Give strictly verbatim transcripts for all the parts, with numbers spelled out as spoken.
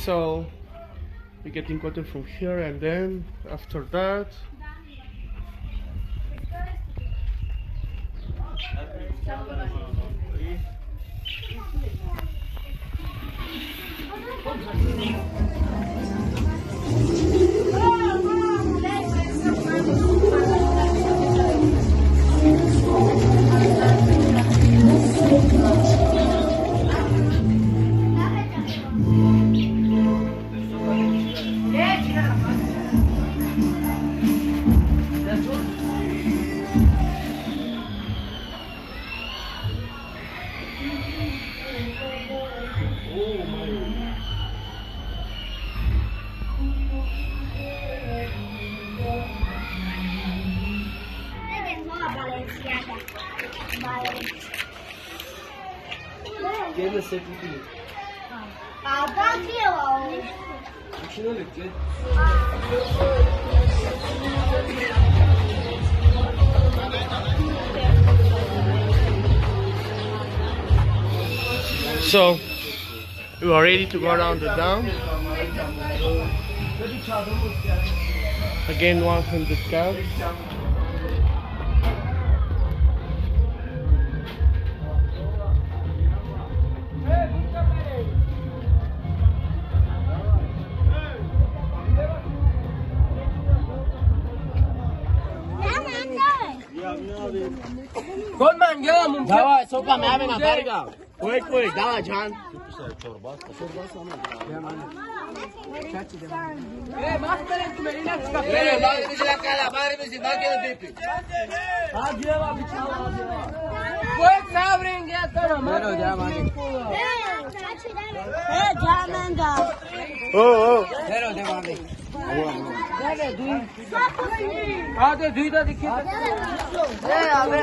So we're getting water from here, and then after that Gel de sepeti. Adam diyor. İçine dök gel. so we are ready to go down the dam. Again, one hundred cows. Konman gel mum. Давай, sopa me ave na barriga. Oi, oi, давай, Can. Hey, master tu melina çıkar. Hey, bari bizi la cara, bari bizi bagi de pipi. Hadi ya abi çal. Koy sabrin gel tamam. Pero ya mami. Hey, Jamanda. Oh, oh. Pero de mami. Hadi duy. Hadi duy da dikkat. Hey abi.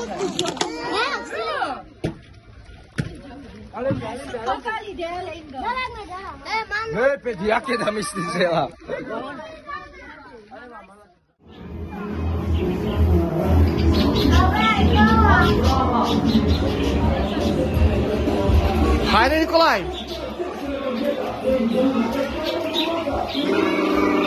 Hey, pediak da misli sela. Haydi Nikolay.